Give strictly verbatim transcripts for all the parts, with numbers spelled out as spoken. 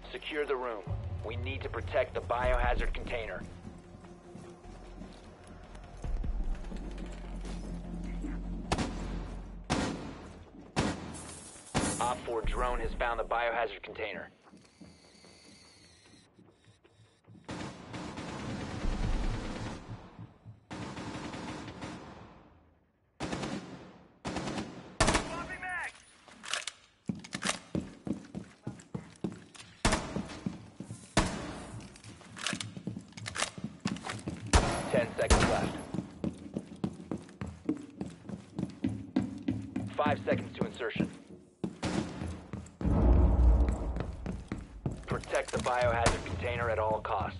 Secure the room. We need to protect the biohazard container. Op four drone has found the biohazard container. Ten seconds left. Five seconds to insertion. Protect the biohazard container at all costs.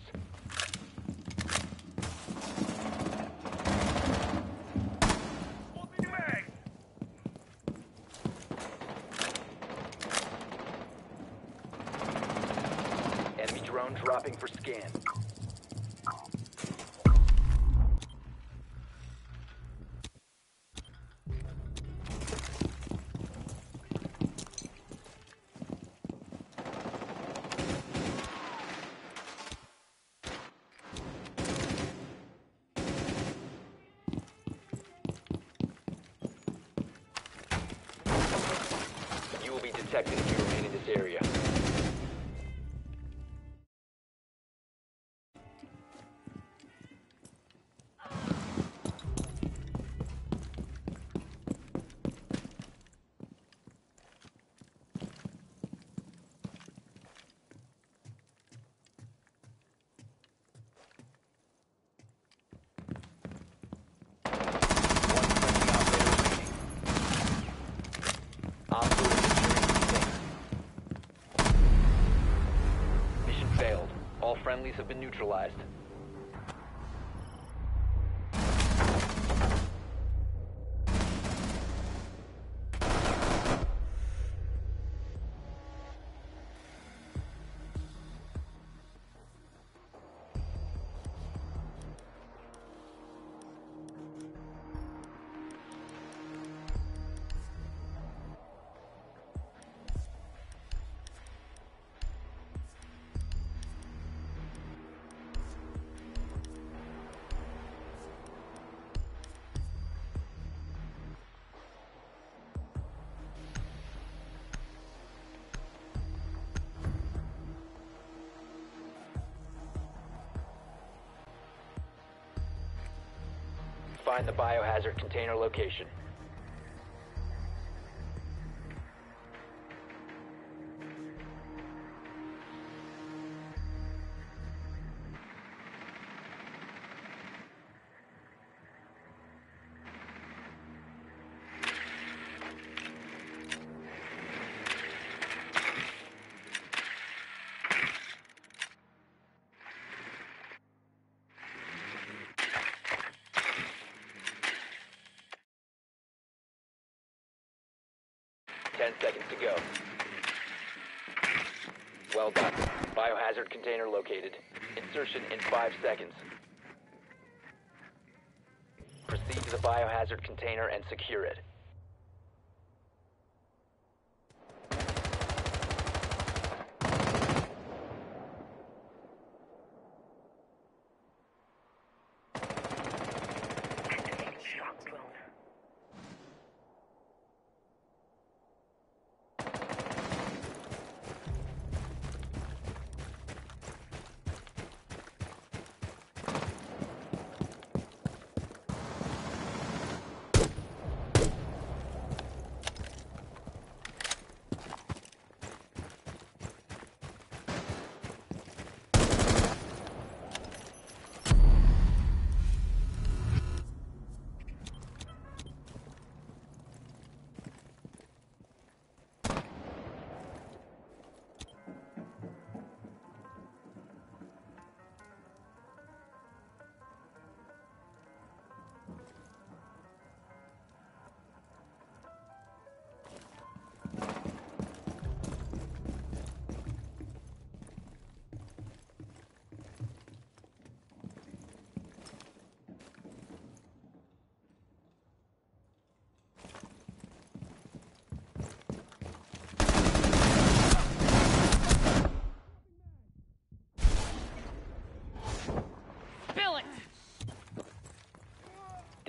Enemy drone dropping for scan. You will be detected if you remain in this area. One friendly operator remaining. Op four is securing the container. Mission failed. All friendlies have been neutralized. Find the biohazard container location. Ten seconds to go. Well done. Biohazard container located. Insertion in five seconds. Proceed to the biohazard container and secure it.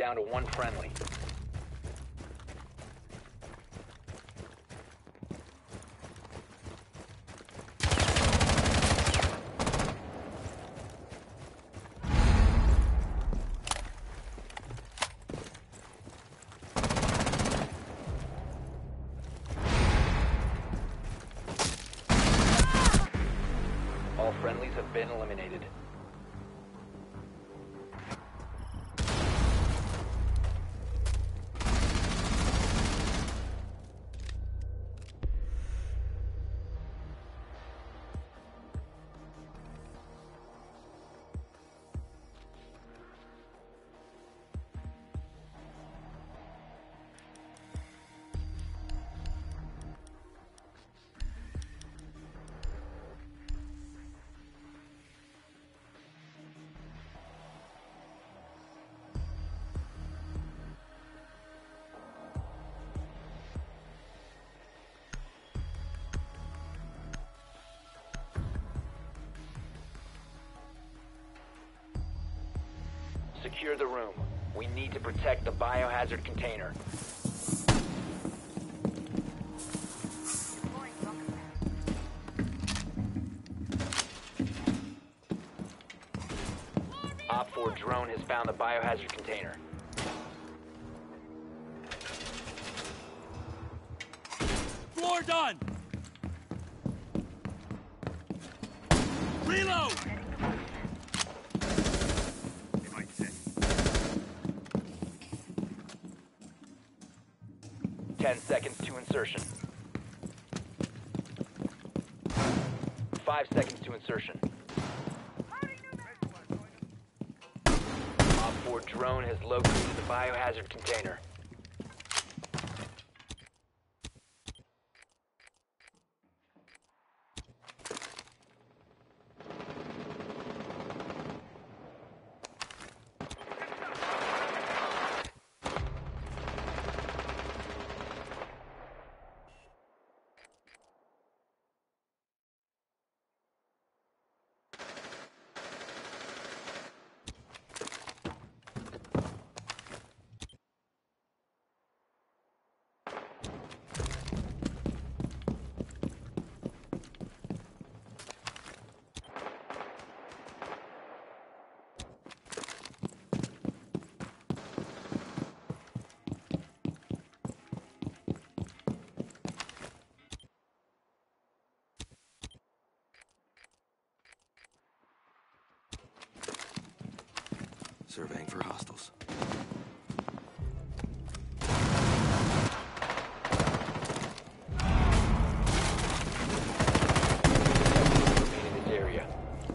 down to one friendly. All friendlies have been eliminated. Secure the room. We need to protect the biohazard container. Op four drone has found the biohazard container. Floor done! Reload! Ten seconds to insertion. Five seconds to insertion. Op four drone has located the biohazard container. Surveying for hostiles. Remain in this area.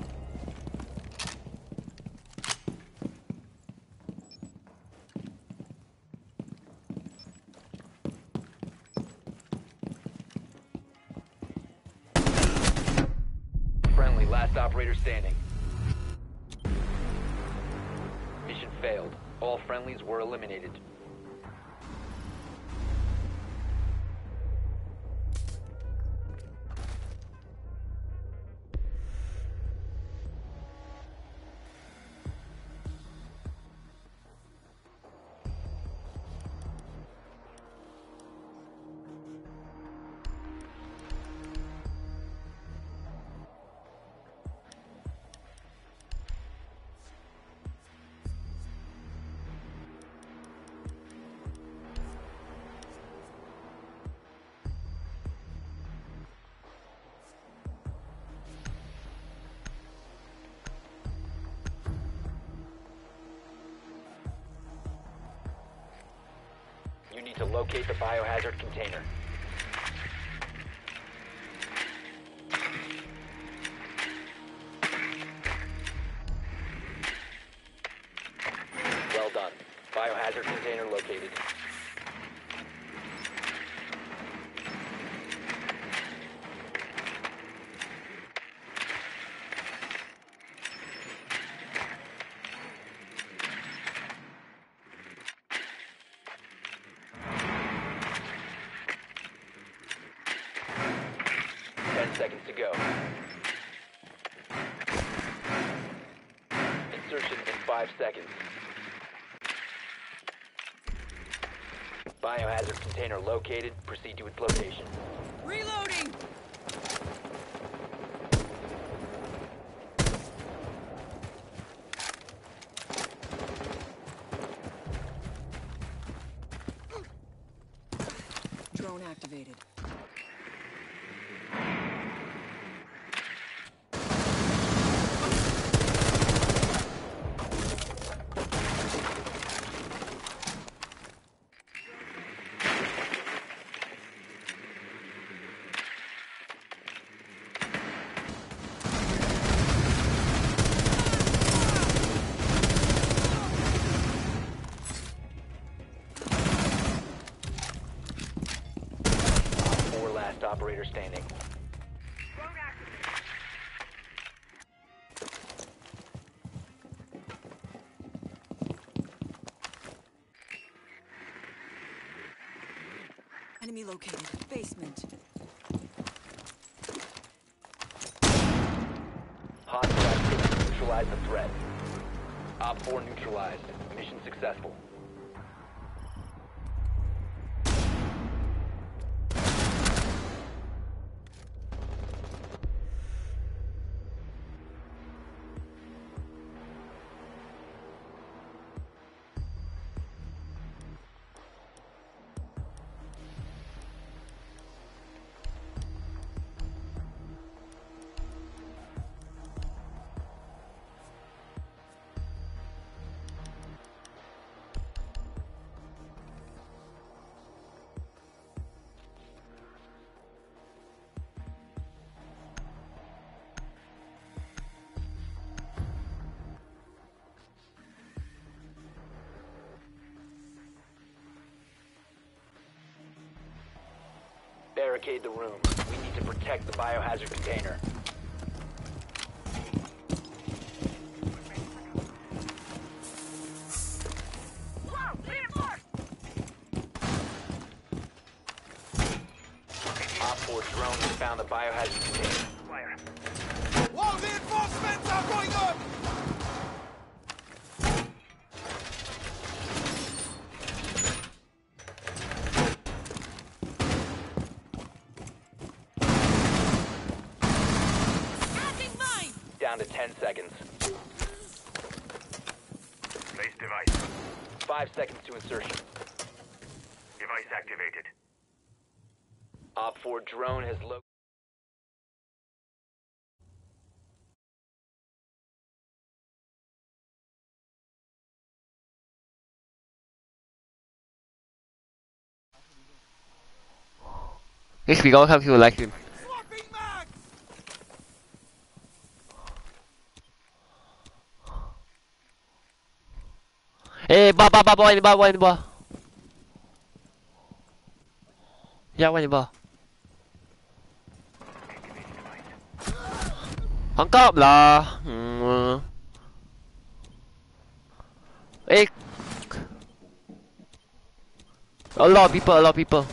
Friendly, last operator standing. Mission failed. All friendlies were eliminated. You need to locate the biohazard container. Well done. Biohazard container located. Ten seconds to go. Insertion in five seconds. Biohazard container located. Proceed to its location. Reloading! Drone activated. Four last operator standing. Enemy located. Basement. Hostile activity. Neutralize the threat. Op four neutralized. Mission successful. Barricade the room. We need to protect the biohazard container. Op four drone has found the biohazard container. Wall reinforcements are going up! Adding mine! Down to ten seconds. Place device. Five seconds to insertion. Device activated. Op four drone has located. Yes, we all have to like him. Swapping mag! Eh, ba ba ba ba ini ba ba ini ba. Ya ini ba. Tangkap lah. Hmm. Eh. A lot of people, a lot of people.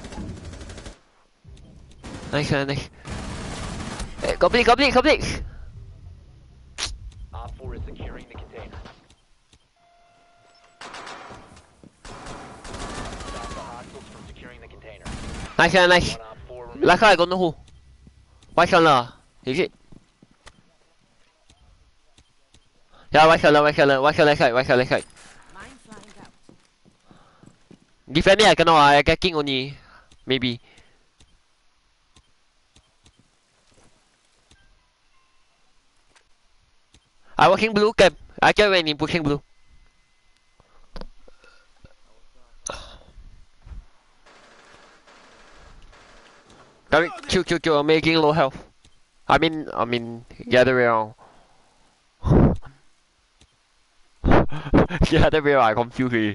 Nice, nice. Eh, complete, complete, complete. Op four is securing the container. Stop the hostiles from securing the container. Nice, nice. One op four remaining. Last guy, I don't know who. White color. Is it? Yeah, white color, white color, white color side, white color side. Mine flying out. Defend me, I cannot, I get king only. Maybe. I working blue cap. I just went in pushing blue. Coming, chill, chill, chill. I'm making low health. I mean, I mean, the other way around. The other way around, I confused you.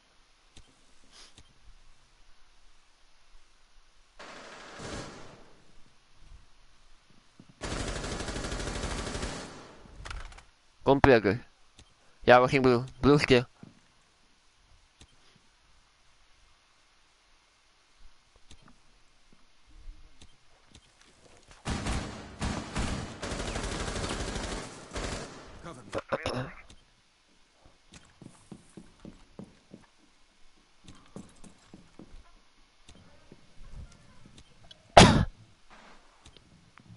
Complete. Yeah, working blue. Blue still.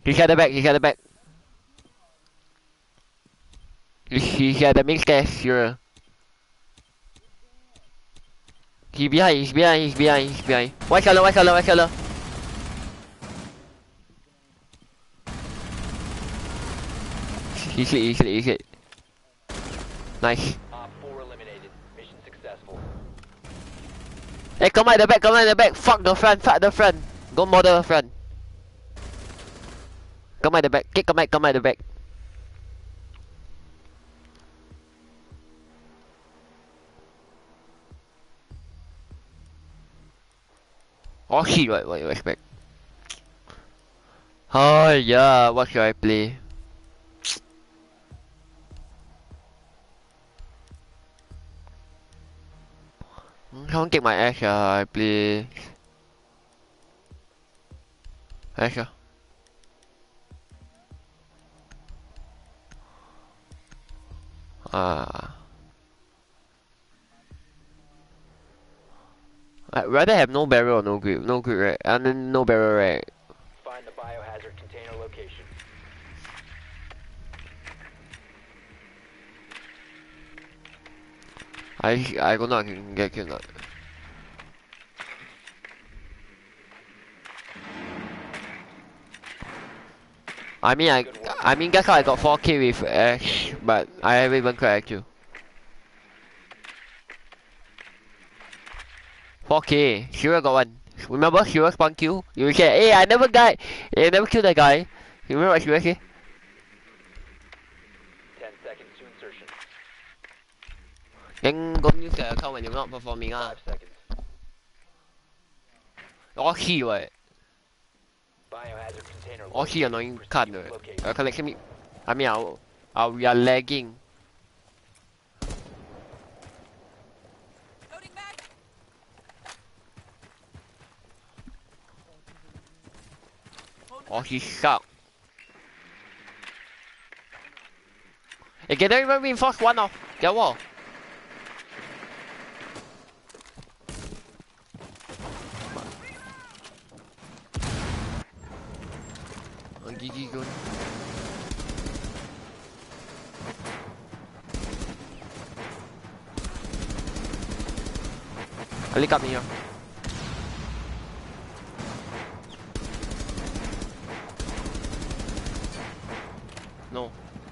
He's at the back, he's at the back. He's, he's at the main stairs, sure. He's behind, he's behind, he's behind, he's behind. White color, white color, white color. He's hit, he's hit, he's hit. Nice. Op four eliminated. Mission successful. Hey, come out the back, come out the back. Fuck the front, fuck the front. Go model the front. Come out the back, kick come out, come out the back. Oh shit, what, what you expect? Oh yeah, what should I play? Don't kick my ass, uh, I play Asher. Ah. I'd rather have no barrel or no grip. No grip, right? And then no barrel, right? Find the biohazard container location. I I go not get killed. Not. I mean I I mean guess how I got four K with Ash, but I haven't even cracked you. four K, Shira got one. Remember Shira spawn kill? You said, hey, I never died. I never killed that guy. You remember what Shira said? Ten seconds to insertion. Then go use the account when you're not performing. Ah. Five seconds. All key what? Biohazard container All key annoying card Proceed with what? location. Uh, collection me. I mean, our, our, we are lagging. Loading mag. Oh, he suck. Hey, can anyone reinforce one off? Get wall. Oh, G G good. Ali got me here. No.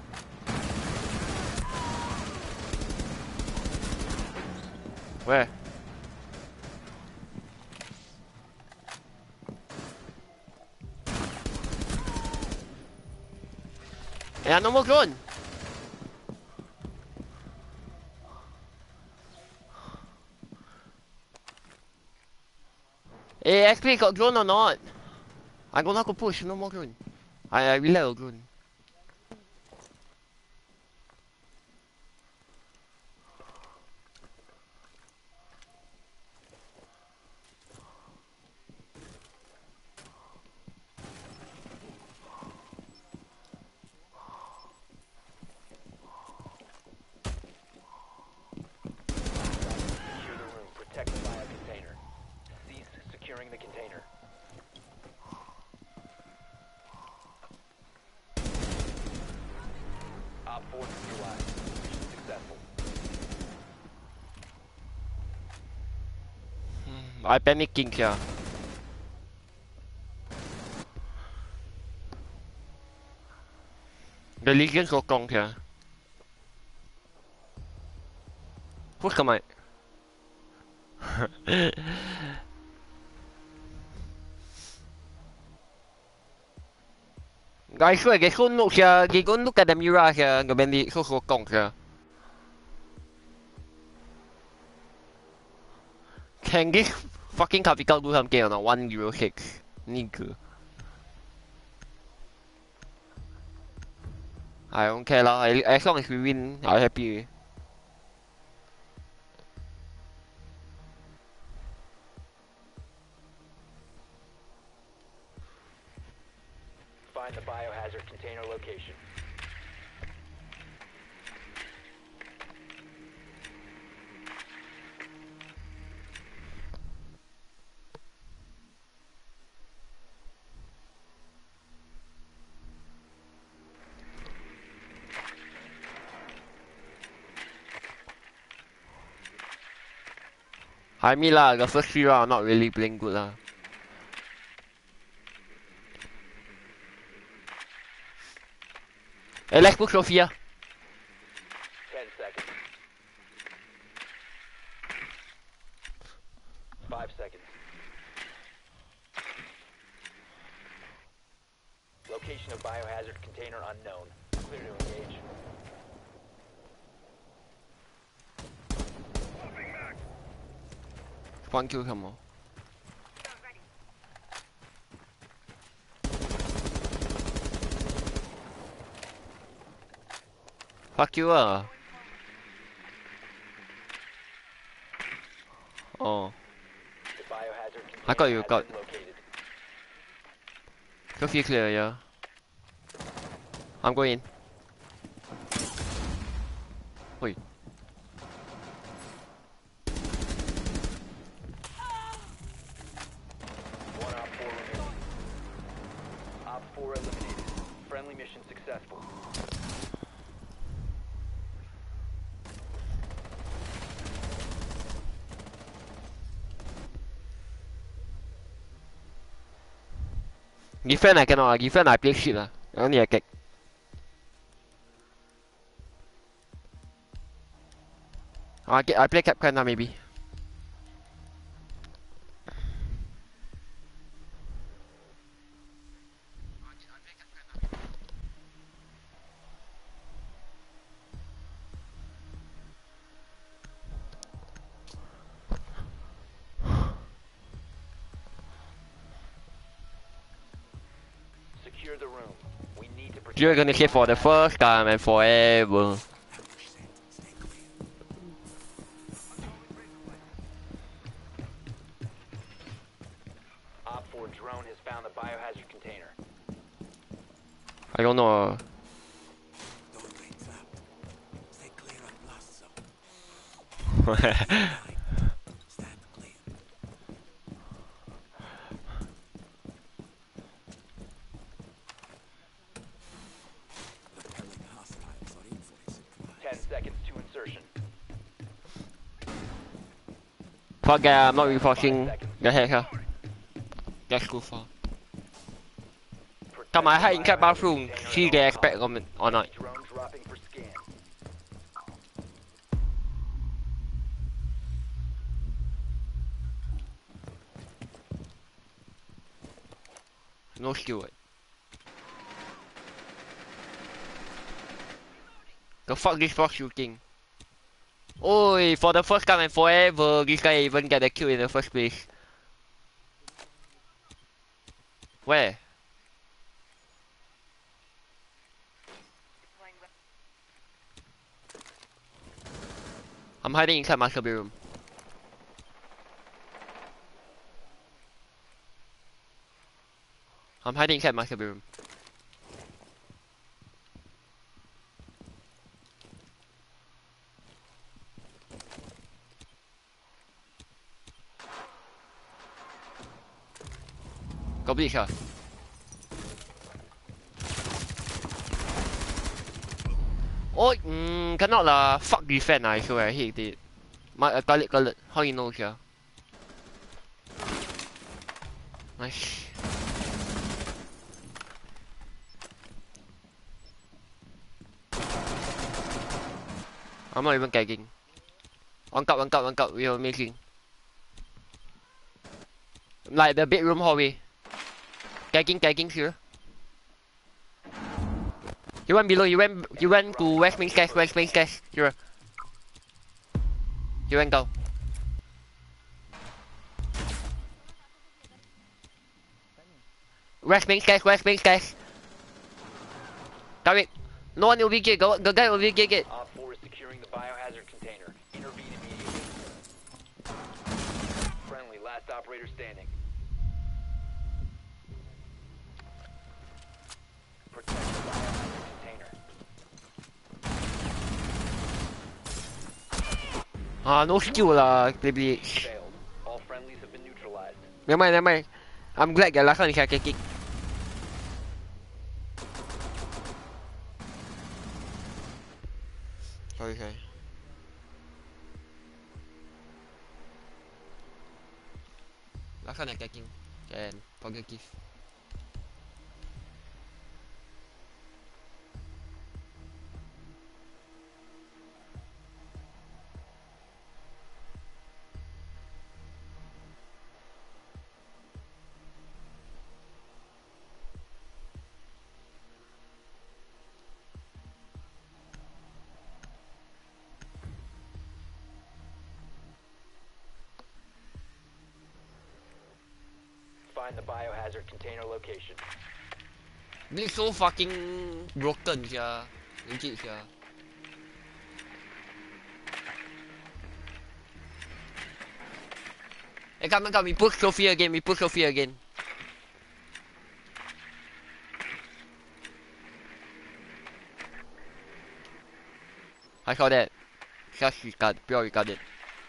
Where? Yeah, no more drone. Hey, X P got drone or not? I gonna go push, no more drone. I, I really like drone. Secure the room. Protect the bio container. Cease securing the container. Op four neutralized. Mission successful. I panicking here. The Legion so strong here. Who's coming? Guys, swear, they go look here. They go look at the mirror here. The bandit so so strong here. Can this fucking capital do something on a one zero six? Nigga. I don't care lah. As long as we win, I'm happy. Find the biohazard container location. I mean lah, the first three round not really playing good lah. Hey, let's push Sophia. Ten seconds. Five seconds. Location of biohazard container unknown. Clear to engage. One kill come on. Fuck you ah. Oh. The biohazard container I got you, has got- been located. Sophia clear, yeah. I'm going in. Wait. One op four remaining. Op four eliminated. Friendly mission successful. Defend I cannot, defend I play shit lah. I only a kick. I get, I play Capcan now maybe. Secure the room. We need to protect. You're gonna hit for the first time and forever. Op four drone has found the biohazard container. I don't know. Don't get trapped. Stay clear of blast zone. Uh... Stand clear. Repelling hostiles or invoice Ten supplies. seconds to insertion. Fuck yeah, I'm not reinforcing the heck huh? That's too far. Come on, I hide in cat bathroom. See they expect on it or not. Drone dropping for scan. No skill. The fuck this box shooting? Oi, for the first time and forever, this guy even get the kill in the first place. Where? I'm hiding inside master bedroom. I'm hiding inside master bedroom. Go bleach ah. Oh, mm, cannot lah. Fuck defend ah, I swear I hate it. My uh, colored colored. How you know sia? Nice. I'm not even gagging. One cup, one cup, one cup. We are making. Like the bedroom hallway. Gagging, gagging here. You went below, you went you went to West Main Cash, West Main Cash. Here. You went down. West Main Cash, West Main Cash. Got it. No one will be get, go, the guy will be get it. Op four is securing the biohazard container. Intervene immediately. Friendly, last operator standing. Protect the biohazard container. Ah, no skill lah, play bleach. Failed. All friendlies have been neutralized. Never mind, never mind. I'm glad the last one is I can kick. Sorry, sorry. Lakan attacking. Can positive. Find the biohazard container location. This so fucking broken here. Legit here. Hey, come on, come. We push Sophie again. We push Sophie again. I saw that. Just regard. Pure regard it.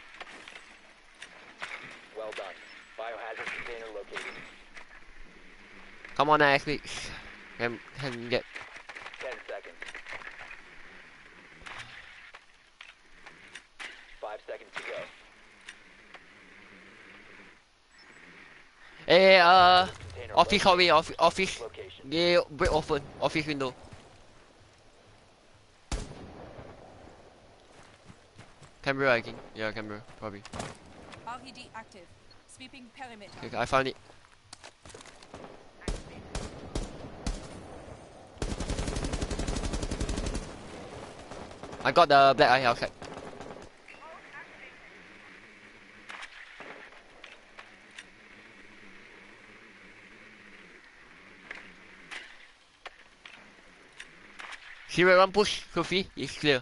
Well done. Biohazard container located. Come on, Alex. Can can get. Ten seconds. Five seconds to go. Hey, uh, Container office hallway, office, office. location. Yeah, break open. Office window. Camera, I think. Yeah, camera, probably. R E D active. Sweeping perimeter. Okay, I found it. I got the black eye outside. Zero one push, Sophie, it's clear.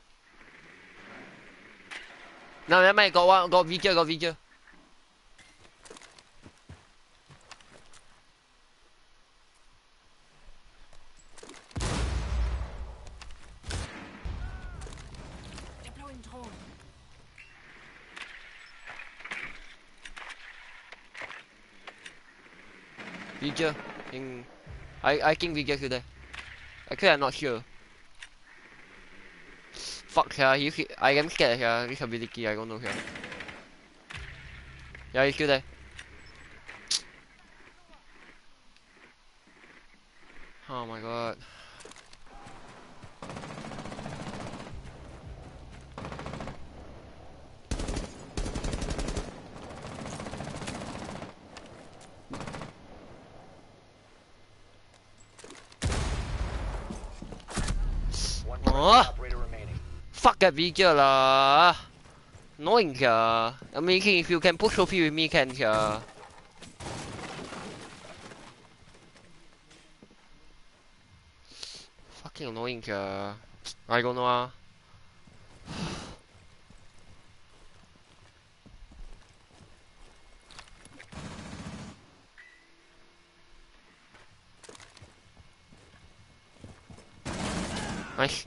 No, never mind, got one, got vigil, got vigil. Deploying drone. Vigil, in, I, I think vigil today. Actually, I'm not sure. Fuck yeah, you, I am scared here, this ability, I don't know here. Yeah, he's still there. Oh my god. One Oh. operator remaining. Fuck that vigil lah. Annoying here. I mean, if you can push Sophie with me, can here. Fucking annoying here. I don't know. Ah. Nice.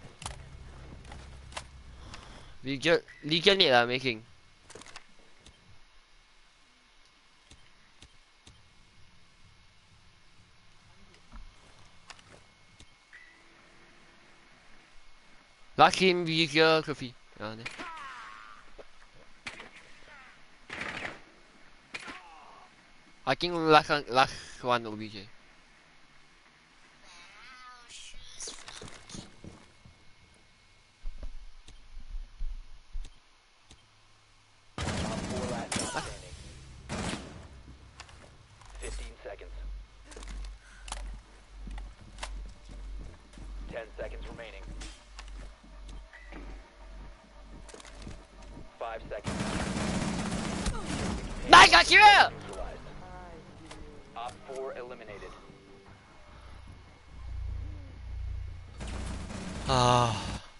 Legion, Legion it lah making. Last team Legion trophy. Yeah, there. I think last one, last one O B J. Four last stop standing. Fifteen seconds. Ten seconds remaining. Five seconds. Nice, got you! Neutralized. Op four eliminated. Ah.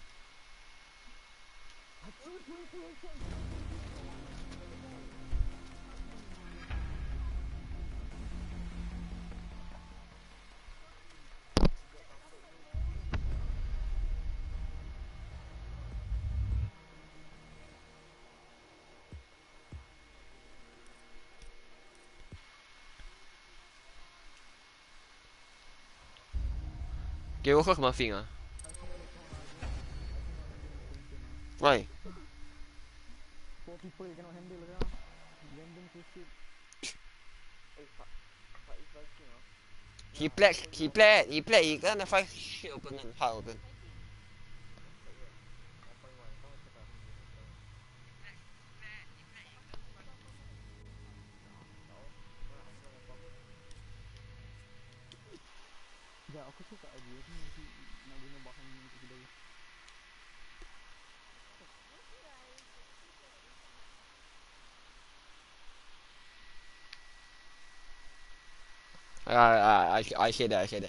给我喝什么 thing 啊 ？Why？ Four people you cannot handle lah. Random two shit. He played, he played, he played, he gonna fight shit open and hard open. I, I, I, I say that, I say that.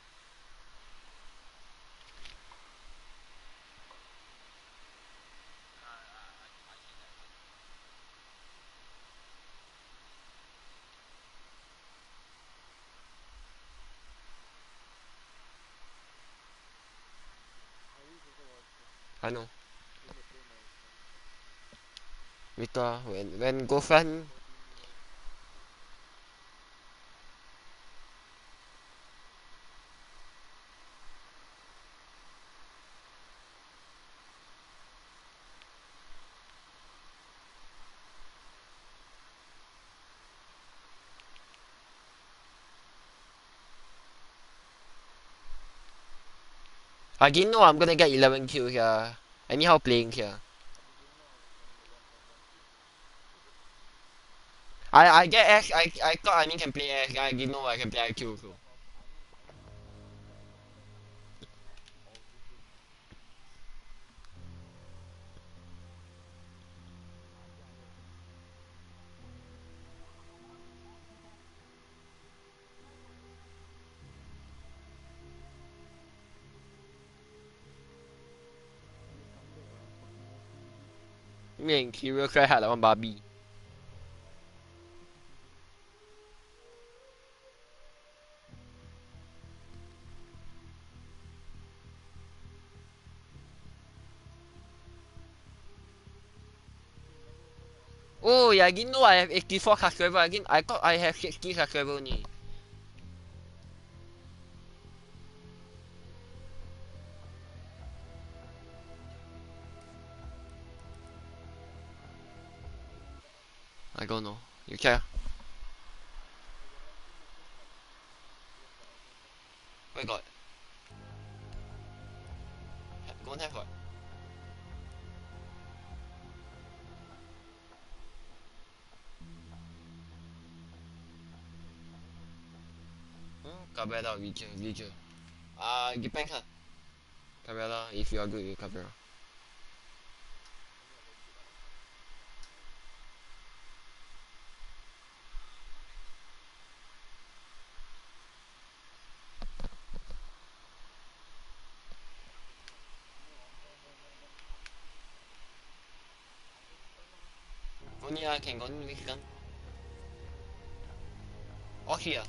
I know. Victor, when, when go front, I didn't know I'm gonna get eleven kills here. Anyhow playing here. I, I get X, I, I thought I need can play X, I didn't know I can play I Q too. 命 Hero cry hard like one Barbie. Oh yeah, I didn't know I have eighty-four subscribers. I didn't, I thought I have sixty subscribers only. I don't know. You care? Where got? Don't have what? Hmm? Cabrera, Reacher, Reacher. Uh, depends lah. Cabrera, if you are good with Cabrera. Only I can go in with gun. Or here.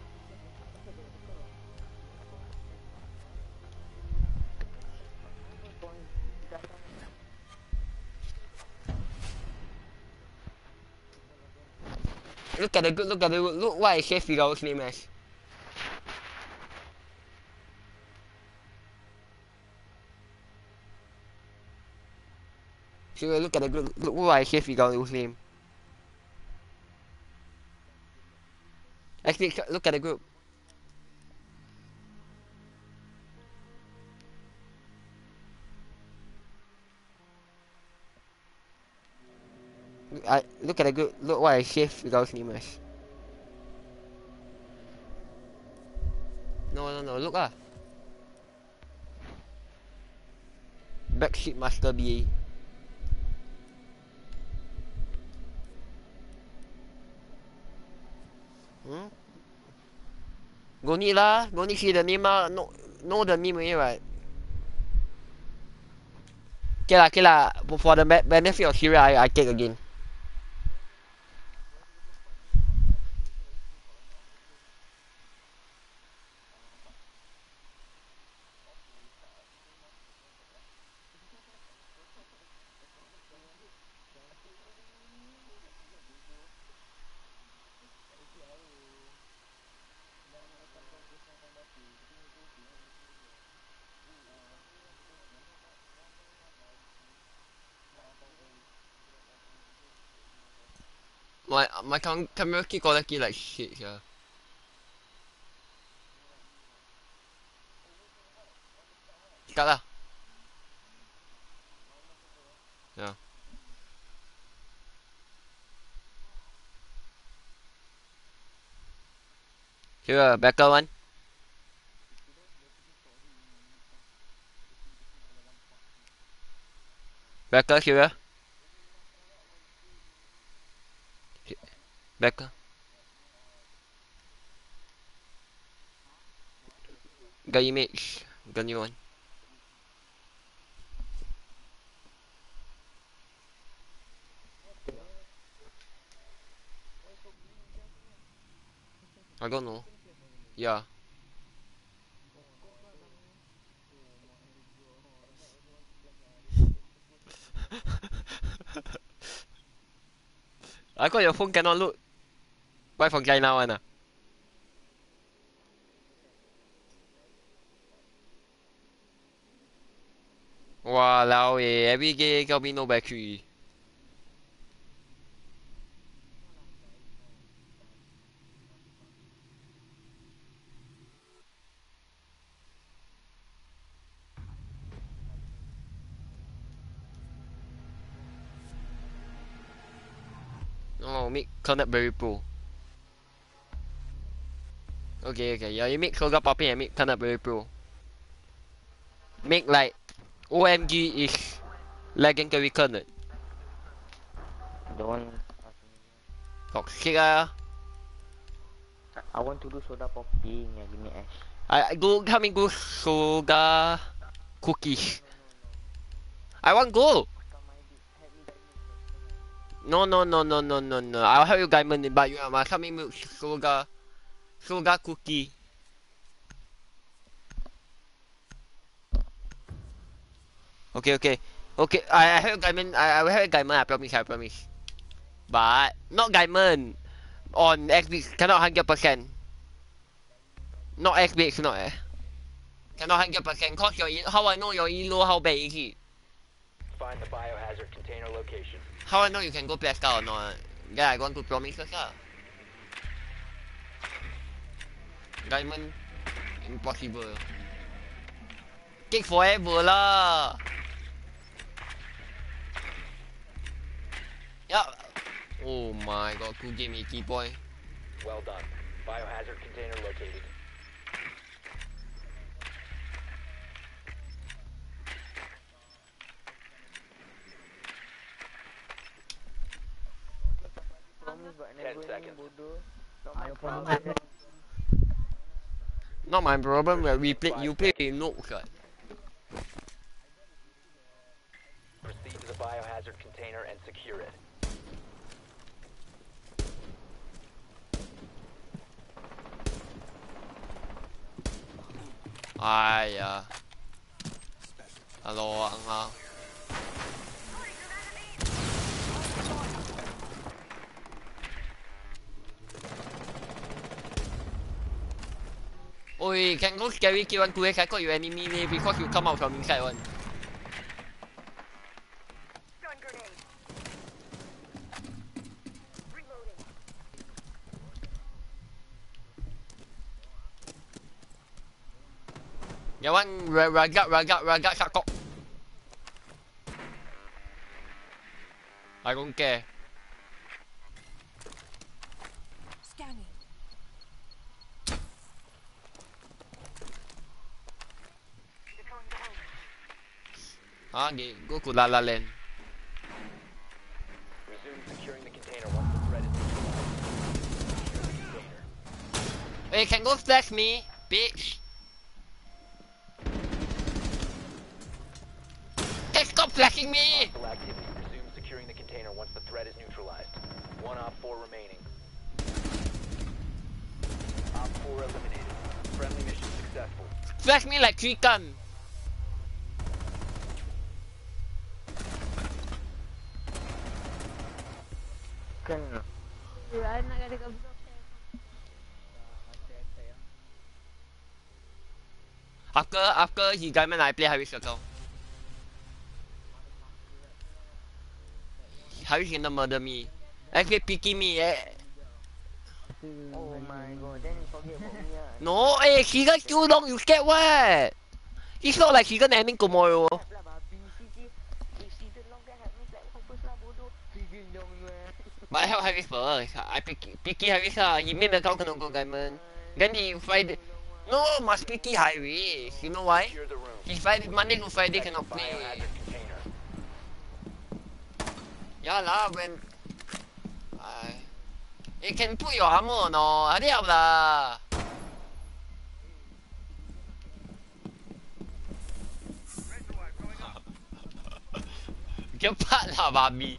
Look at the good, look at the good, look what I say Figaro's name as. So look at the good, look what I say Figaro's name. Actually, look at the group. I look at the group. Look what I say Figaro's name as. No, no, no. Look ah. Backseat Master B A. Hmm? Go need lah. Go need see the name ah. No, know the name already right. Okay lah, okay lah. For the benefit of Syria, I, I take again. my my cam camera keep quality like shit here. Start lah. Yeah. Here, backer one. Backer here. Backer. Got image. Got new one. I don't know. Yeah. I got your phone cannot load. Buy from China one ah. Walao eh, every game got me no battery. Oh, make Connect very pro. Okay, okay, yeah, you make Soga popping and make Connect very pro. Make like O M G is legendary Connect. Don't. Toxic ah. I want to do soda popping. Yeah, give me ash. I, I go help me go Soga cookies. I want go. No no no no no no no. I'll help you diamond but you must help me make Soga Soga cookie. Okay okay. Okay, I, I help diamond I, I will help diamond, I promise, I promise. But not diamond. On X B cannot hundred percent. Not X B not eh. Cannot hundred percent cause your how I know your elo how bad is it? Find the biohazard container location. How I know you can go P S or not? Yeah, I want to promise first lah. Diamond impossible. Take forever lah. Yeah. Oh my god, cool game eighty point. Well done. Biohazard container located. Ten seconds. Not my problem where we play you play with noobs right? Proceed to the biohazard container and secure it. Ai à. Alo ăn ha. Oi, can go scary kill one two X, I got you enemy name because you come out from inside one. Stun grenade. Reloading. That one ragat ragat ragat sakok. I don't care. Scanning. Ah, they go to La La Land. Resume securing the container once the threat is neutralized. Hey, can go flash me, bitch. Hey, stop flashing me! Hostile activity. Resume securing the container once the threat is neutralized. One op four remaining. Op four eliminated. Friendly mission successful. Flash me like three gun. Kan. Anak ada kat blok. After after he diamond I play Harry Circle. Harry gonna murder me. Actually picking me eh. Oh my god, then forget about me ah. No, eh, he got too long, you scared what? It's not like he gonna ending tomorrow. Lah babi, si si. Si si the long guy help me like first lah bodoh. Si si long man. But I help Harris first. I pick picky Harris lah. He made account kena go diamond. Then he Friday. No, must picky Harris. You know why? Secure the room. He Friday Monday to Friday cannot Protect the play. biohazard container. Yeah lah, when. I. You can put your armor on no. Hurry up lah. Cepat lah babi.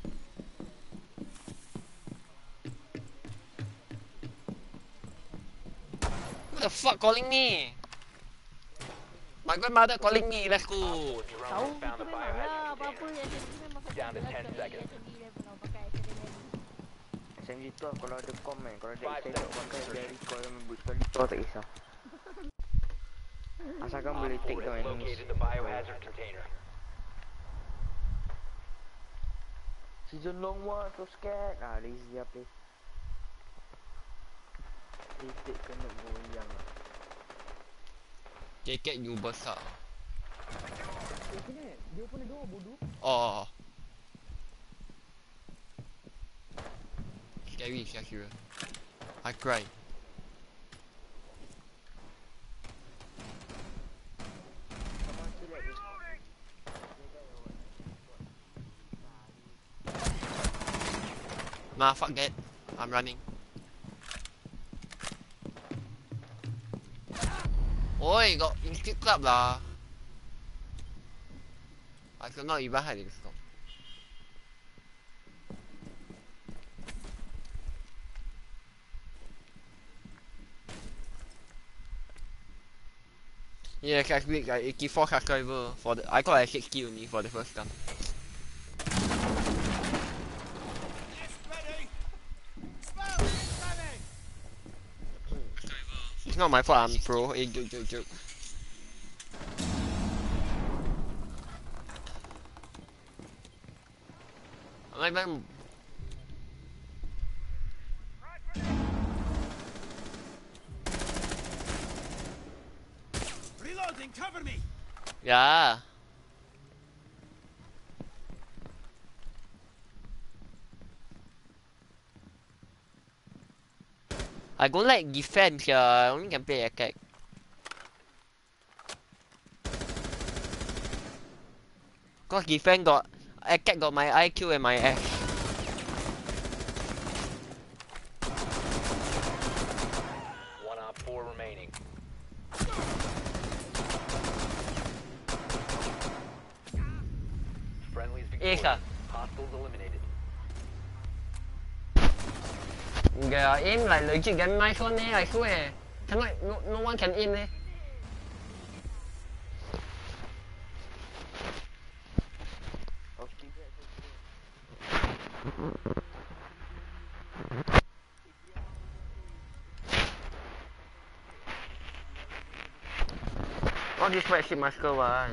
Who the fuck calling me? My grandmother calling me, let's go. Op four drone Tahu has found kita the memang lah biohazard apa-apa container. yang S M G memang pakai Down to ten belakang. seconds. S M G level orang pakai S M G. S M G tu kalau ada komen, kalau ada Five excited seconds. pakai dari call membut sekali tu tak kisah. Asalkan Op boleh take four down has enemies. located the biohazard container. Season long one, so scared. Ah, lazy lah play. Titik kena goyang lah. Keket you besar. Oh. Scary, Shakira. I cry. Someone still like this. Nah, fuck that. I'm running. Oi, got instant club lah. I could not even hide in stock. Yeah, calculate like eighty-four subscriber for the. I got like sixty only for the first time. It's not my fault, I'm pro. Hey, joke, joke, joke. I'm not even. Reloading, cover me! Yeah. I don't like defense, yeah. I only can play attack. Cause defense got attack got my I Q and my F. One op four remaining. Friendlies victorious. ah. Hostiles eliminated. Yeah, aim like legit damn nice one eh, I swear. Cannot, no, no one can aim eh. Okay, guys, All this white shit masker one.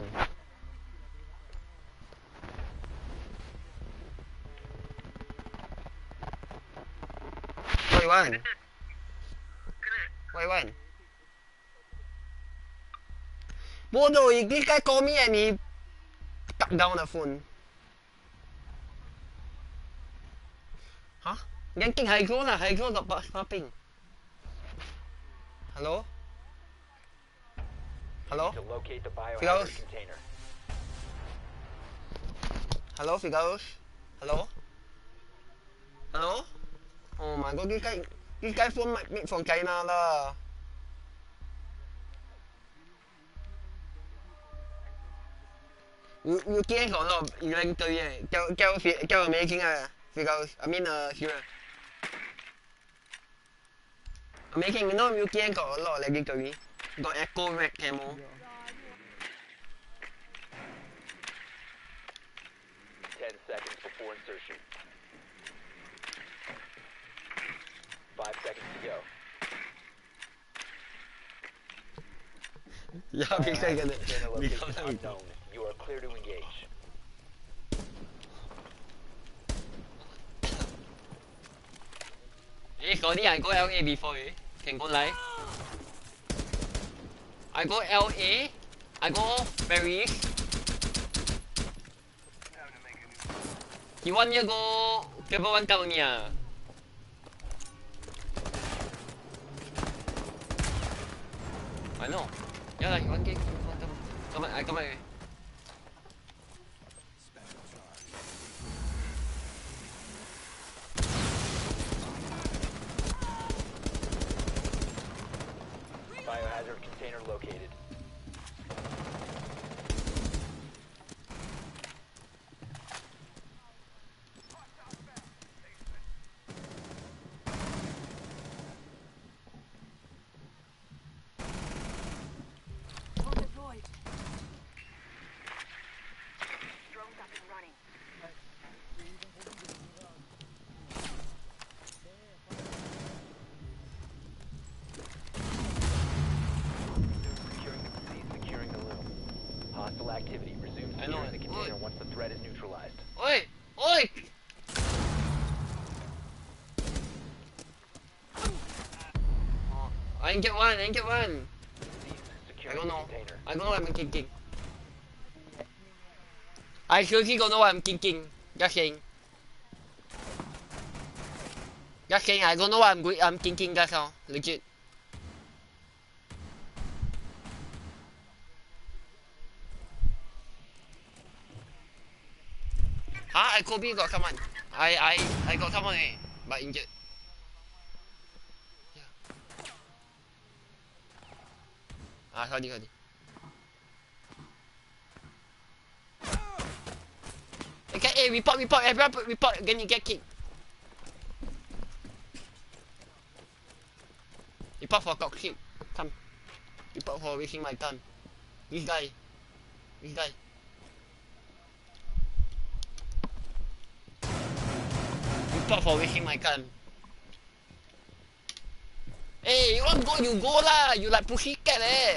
What you want? What you want? Bodoh, this guy called me and he tucked down the phone. Huh? Ganking Hydro lah, Hydro got pa- popping. Hello? Hello? To locate the Figaos. biohazard container. Hello, Figaos? Hello? Hello? Oh my god, this guy, this guy phone might made from China lah. U UK got a lot of inventory eh. Tell, tell, Fi- tell American ah, Figaos. I mean, uh, Shira. American, you know U K got a lot of legendary. Got Echo Red Camo. Ten seconds before insertion. Five seconds to go. Yeah, big second. Container location unknown. You are clear to engage. Eh, Scotty, I go L A before, eh? Can go live. I go L A, I go Paris. You want me to go Cable One California? I know. Yeah, like one gig. Come on, come on. Come on, I come on. Biohazard container located. Drone deployed. Drones up and running. Securing the, cease securing the loom. Hostile activity. Resume I know securing the it. container Oi. once the threat is neutralized. Oi! Oi! Oh, I didn't get one, I didn't get one. Cease I securing don't the know. container. I don't know what I'm thinking. I seriously don't know what I'm thinking. Just saying. Just saying, I don't know what I'm, go- I'm thinking, that's all. Legit. Huh? I Kobe got someone. I I I got someone eh, but injured. Yeah. Ah, sorry, sorry. Okay, hey, report, report, everyone put report, gonna get kicked. Report for toxic. Come. Report for wasting my time. This guy. This guy. Report for wasting my time. Hey, you want go, you go lah. You like pussycat eh.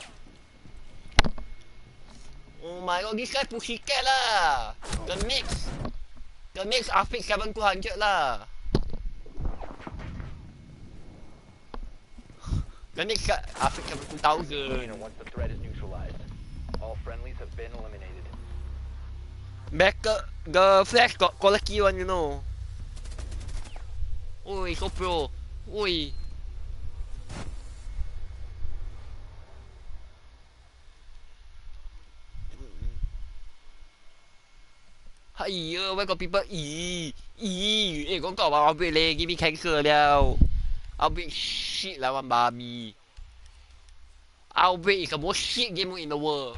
Oh my god, this guy pussycat lah. The next. The next Afiq seven two hundred lah. The next guy Afiq seven two thousand. Container once the threat is neutralized. All friendlies have been eliminated. Back uh, the flash got quality one, you know. Oi, so pro. Oi. Hiya, where got people? Ee, ee, eh, 講講話我俾你 give me cancer 了。Outbreak shit lah one babi. Outbreak is the most shit game mode in the world.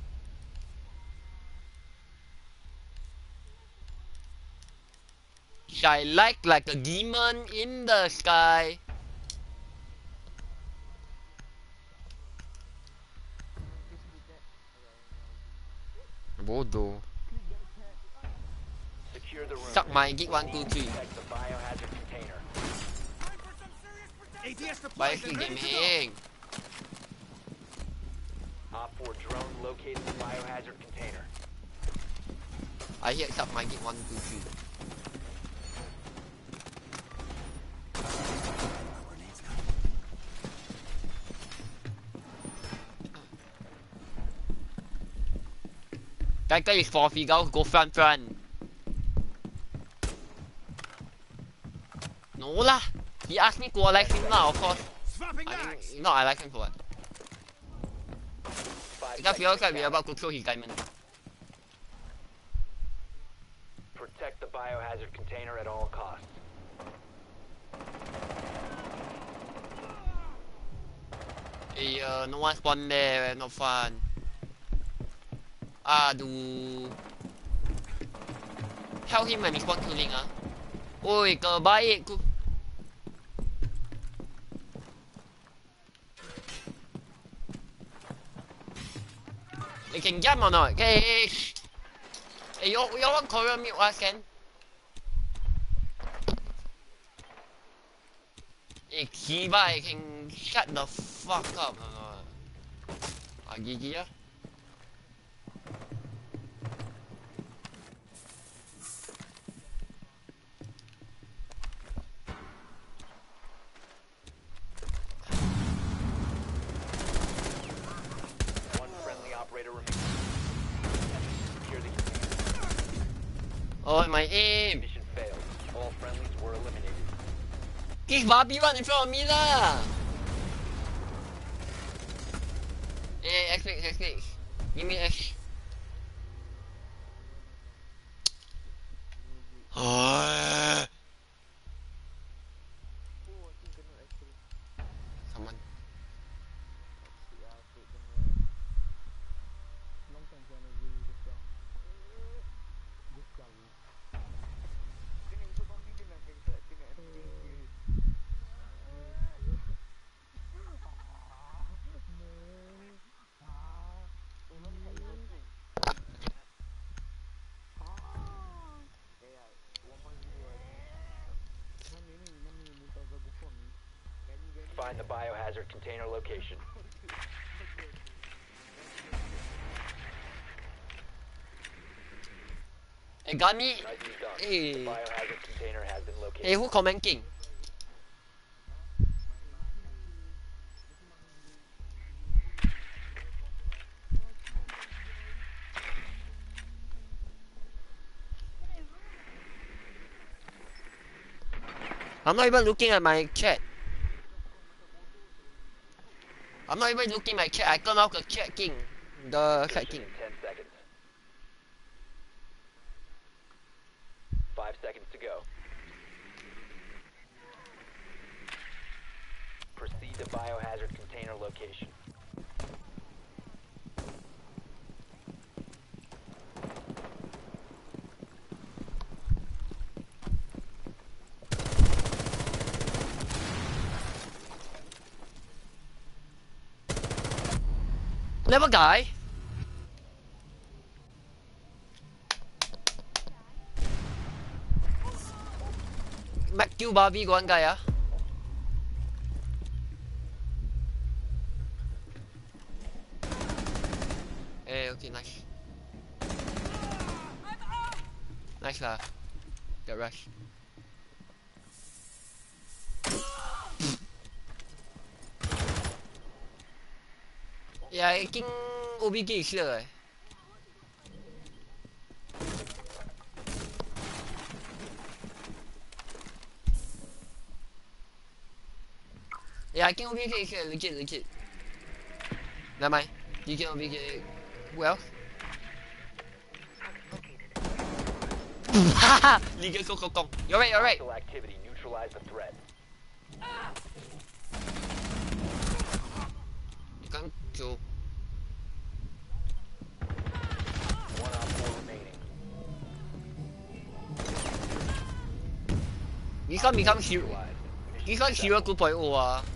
Shine like like a demon in the sky. Bodoh. Secure the room. Suck my gig one two three. Protect the biohazard container. A D S deployed Balik and ready to go. gaming. Op four drone located the biohazard container. I hear suck my gig one two three. Grenades coming. That guy is four figures, go front front. No lah. He asked me to like him now, of course. Swapping I mags. mean, no, I like him for what? Five Because he seconds also to be count. about to kill his diamond. Protect the biohazard container at all costs. Hey, uh, no one spawn there, no fun. Aduh. Tell him when he spawn killing ah. Oi, kebaik ku. They can jump or not? Okay, hey, shh. Hey, you you want Korean milk ah, Ken? Hey, Kiba, you can shut the fuck up or not? Ah, G G ah. Oh, my aim! Mission failed. All friendlies were eliminated. This Barbie run in front of me lah! Eh, X X, X X. Give me X. Oh. Someone. Find the biohazard container location. Eh, got me. Nicely done. Eh. The biohazard container has been located. Eh, who commenting? I'm not even looking at my chat. I'm not even looking at my chat. I turn off the chat king. The chat king. Insertion in ten seconds. Five seconds to go. Proceed to biohazard container location. Never die. Mac kill Barbie got one guy ah. Eh, okay, nice. Nice lah. Get rush. Yeah, I think O B G is here eh. Yeah, I think O B G is here, legit, legit. Never mind. You can O B G. Well. Haha! Liga go go go. You're right, you're right. Hostile activity. Neutralize the threat. You can't kill. One op four remaining. You can't become hero. Neutralized. Mission You can't hero successful. two point oh ah.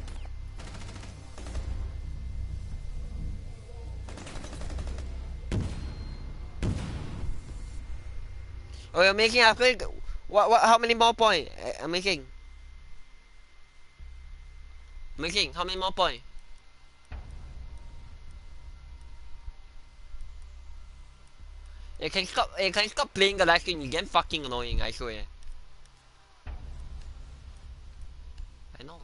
Oh, you're making after what? What? How many more points? I'm making. Making. How many more points? You can stop. You can stop playing the live stream. You get fucking annoying. I swear. I know.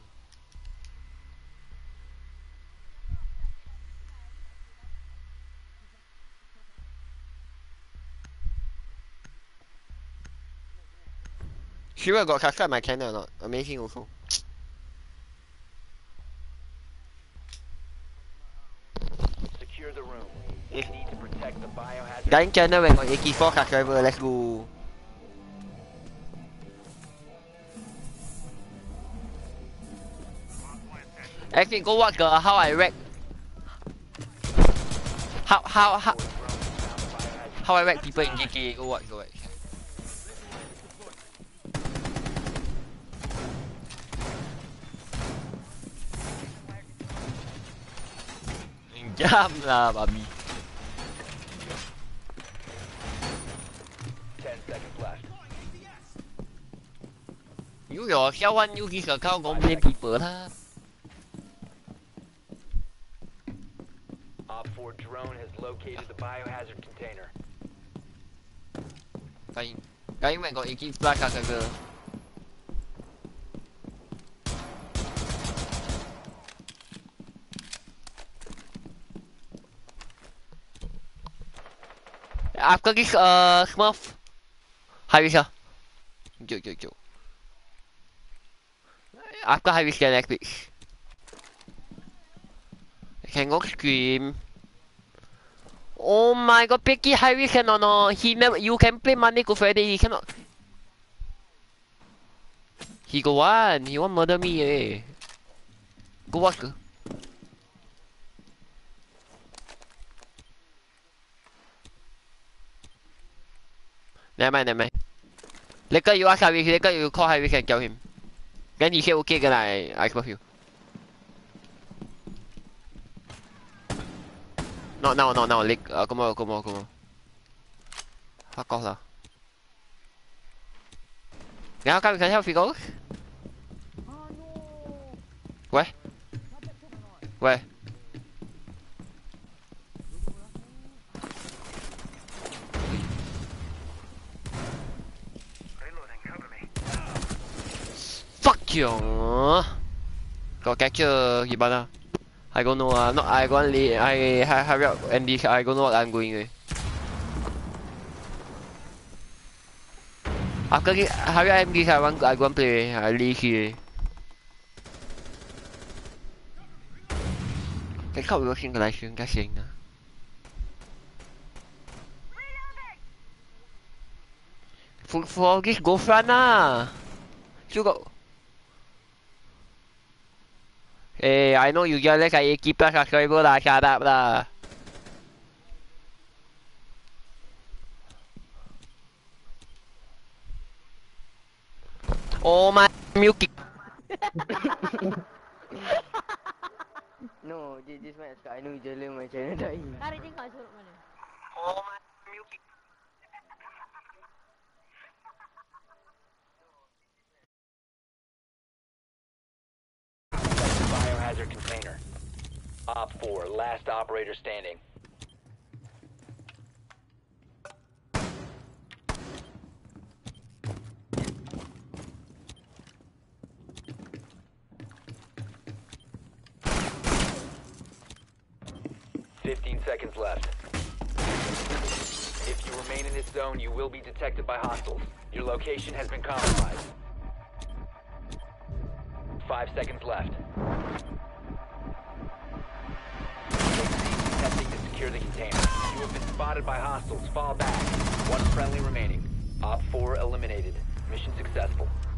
Sure got subscribe my channel or not? Amazing also. Secure the room. You need to protect the biohazard. Đánh channel when got eighty-four subscriber. Let's go. Actually, go watch the how I wreck. How how how how I wreck people in G T A. Go watch, go watch. Jam lah, babi. Ten seconds left. You yourself want use this account, go blame people lah. Op four drone has located the biohazard container. Kain, kain when got eighty plus subscriber. After this uh Smurf, high risk ah. Jom, jom, jom. Aku high risk dan epic. Tengok scream. Oh my god, Picky high risk and no no. He never. You can play Monday to Friday. He cannot. He go one. He want murder me eh. Go what ke? Never mind, never mind. Later you ask high risk. Later you call high risk and kill him. Then he say okay, then I I smoke you. Not now, not now. Lick. Uh, come on, come on, come on. Fuck off lah. Now come, can help you go? Where? Where? Reloading, cover me. Fuck you! Got capture gimana? I don't know. Uh, not I gonna leave. I hurry up and this. I don't know what I'm going with. After this, hurry up and this. I want. I want play. I leave here. Cái khẩu vô sinh lại xuyên cá xuyên nè. For for this go front ah. Chưa go. Hey, I know you just like I keep a subscriber lah, shut up lah. Oh my Milky. No, this, this match I know Jalen my channel dah. Tarik tengok suruh mana. Oh my Milky. Biohazard container. Op four, last operator standing. Fifteen seconds left. If you remain in this zone, you will be detected by hostiles. Your location has been compromised. Five seconds left. Testing to secure the container. You have been spotted by hostiles. Fall back. One friendly remaining. Op four eliminated. Mission successful.